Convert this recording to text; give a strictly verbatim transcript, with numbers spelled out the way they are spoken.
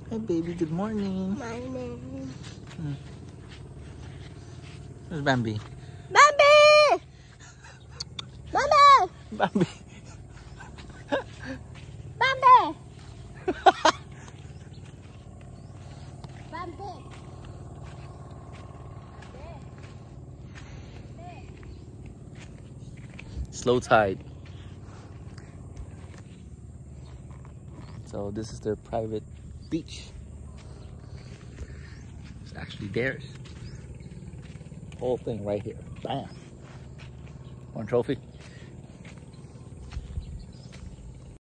Hi, baby. Good morning. Morning. Hmm. Where's Bambi? Bambi! Bambi! Bambi. Bambi! Bambi! Slow tide. So this is their private beach. It's actually theirs. Whole thing right here. Bam. One trophy.